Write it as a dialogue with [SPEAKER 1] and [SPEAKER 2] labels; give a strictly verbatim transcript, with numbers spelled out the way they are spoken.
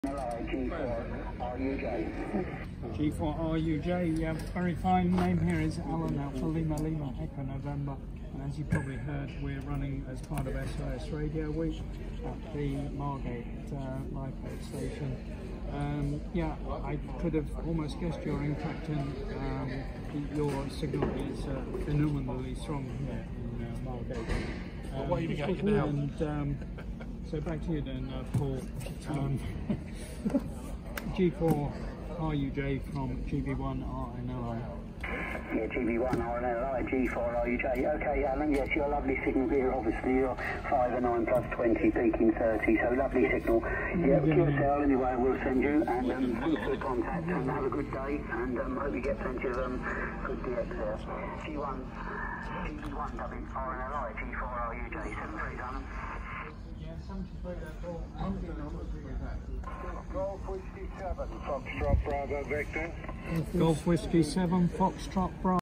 [SPEAKER 1] G four R U J.
[SPEAKER 2] G four R U J, yeah, very fine. Name here is Alan Alpha Lima Lima Echo November. And as you probably heard, we're running as part of S O S Radio Week at the Margate uh, Lifeboat Station. Um, yeah, I could have almost guessed your impact in um, your signal is uh, phenomenally strong here in uh, Margate. Um,
[SPEAKER 3] well, what are you getting now?
[SPEAKER 2] And um, so back to you then, uh, Paul. Um, G four R U J from G B one R N L I.
[SPEAKER 1] Yeah, G B one R N L I, G four R U J. Okay, Alan, yes, your lovely signal here, obviously, you're five and nine plus twenty, peaking thirty, so lovely signal. Yeah, give us a call anyway, we'll send you, and um, thanks for the contact, and have a good day, and um, hope you get plenty of um, good D X there. G one, G B one R N L I, G four R U J, seven three, Alan. Golf Whiskey seven, Foxtrot Bravo Victor.
[SPEAKER 2] Golf Whiskey seven, Foxtrot Bravo.